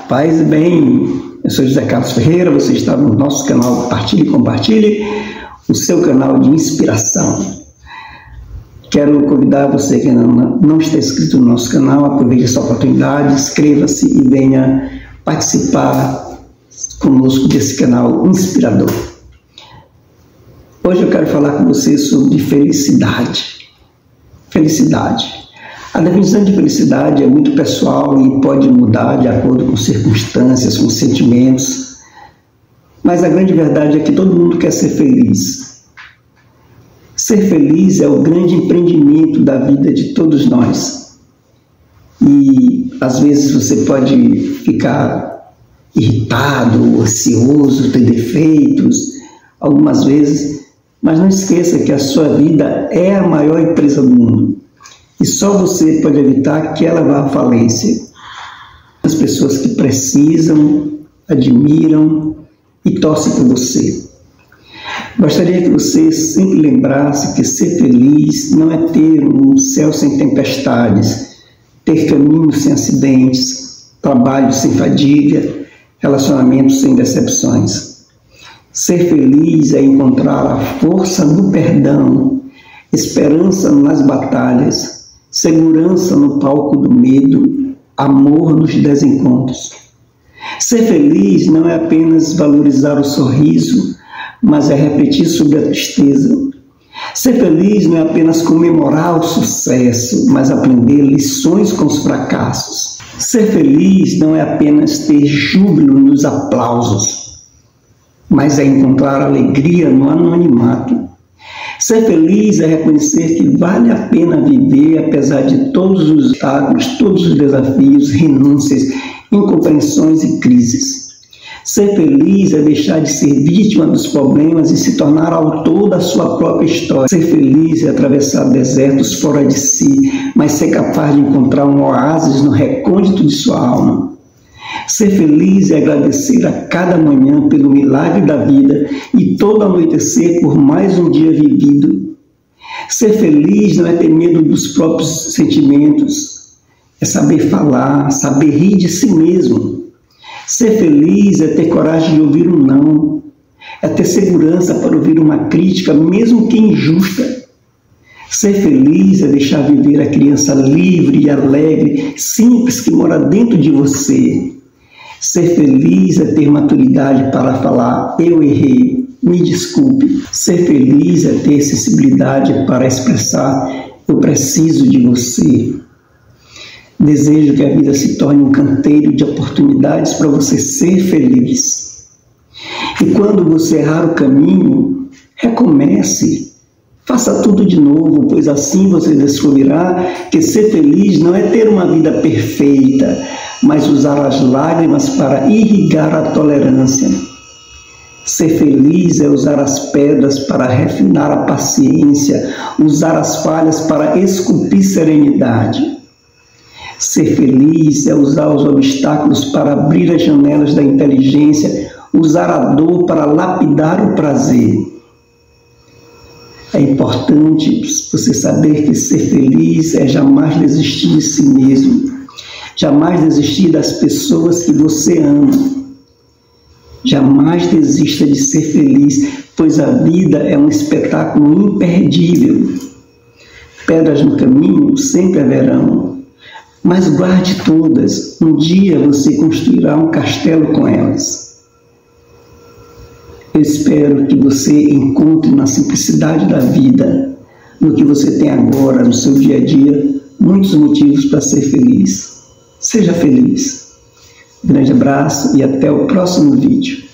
Paz e bem, eu sou José Carlos Ferreira, você está no nosso canal Partilhe e Compartilhe, o seu canal de inspiração. Quero convidar você que não está inscrito no nosso canal, aproveite essa oportunidade, inscreva-se e venha participar conosco desse canal inspirador. Hoje eu quero falar com você sobre felicidade. Felicidade. A definição de felicidade é muito pessoal e pode mudar de acordo com circunstâncias, com sentimentos, mas a grande verdade é que todo mundo quer ser feliz. Ser feliz é o grande empreendimento da vida de todos nós. E às vezes você pode ficar irritado, ansioso, ter defeitos, algumas vezes, mas não esqueça que a sua vida é a maior empresa do mundo. E só você pode evitar que ela vá à falência. As pessoas que precisam, admiram e torcem por você. Gostaria que você sempre lembrasse que ser feliz não é ter um céu sem tempestades, ter caminhos sem acidentes, trabalho sem fadiga, relacionamentos sem decepções. Ser feliz é encontrar a força no perdão, esperança nas batalhas, segurança no palco do medo, amor nos desencontros. Ser feliz não é apenas valorizar o sorriso, mas é refletir sobre a tristeza. Ser feliz não é apenas comemorar o sucesso, mas aprender lições com os fracassos. Ser feliz não é apenas ter júbilo nos aplausos, mas é encontrar alegria no anonimato. Ser feliz é reconhecer que vale a pena viver apesar de todos os obstáculos, todos os desafios, renúncias, incompreensões e crises. Ser feliz é deixar de ser vítima dos problemas e se tornar autor da sua própria história. Ser feliz é atravessar desertos fora de si, mas ser capaz de encontrar um oásis no recôndito de sua alma. Ser feliz é agradecer a cada manhã pelo milagre da vida e todo anoitecer por mais um dia vivido. Ser feliz não é ter medo dos próprios sentimentos, é saber falar, saber rir de si mesmo. Ser feliz é ter coragem de ouvir um não, é ter segurança para ouvir uma crítica, mesmo que injusta. Ser feliz é deixar viver a criança livre e alegre, simples, que mora dentro de você. Ser feliz é ter maturidade para falar, eu errei, me desculpe. Ser feliz é ter sensibilidade para expressar, eu preciso de você. Desejo que a vida se torne um canteiro de oportunidades para você ser feliz. E quando você errar o caminho, recomece. Faça tudo de novo, pois assim você descobrirá que ser feliz não é ter uma vida perfeita, mas usar as lágrimas para irrigar a tolerância. Ser feliz é usar as pedras para refinar a paciência, usar as falhas para esculpir serenidade. Ser feliz é usar os obstáculos para abrir as janelas da inteligência, usar a dor para lapidar o prazer. É importante você saber que ser feliz é jamais desistir de si mesmo, jamais desistir das pessoas que você ama. Jamais desista de ser feliz, pois a vida é um espetáculo imperdível. Pedras no caminho sempre haverão, mas guarde todas. Um dia você construirá um castelo com elas. Eu espero que você encontre na simplicidade da vida, no que você tem agora, no seu dia a dia, muitos motivos para ser feliz. Seja feliz. Grande abraço e até o próximo vídeo.